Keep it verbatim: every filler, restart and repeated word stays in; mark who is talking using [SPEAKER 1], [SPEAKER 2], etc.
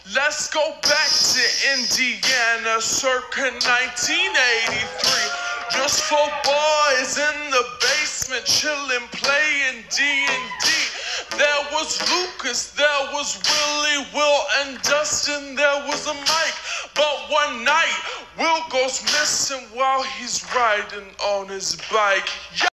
[SPEAKER 1] Let's go back to Indiana circa nineteen eighty-three. Just four boys in the basement chilling, playing D and D. There was Lucas, there was Willie, Will, and Dustin, there was a Mike. But one night, Will goes missing while he's riding on his bike.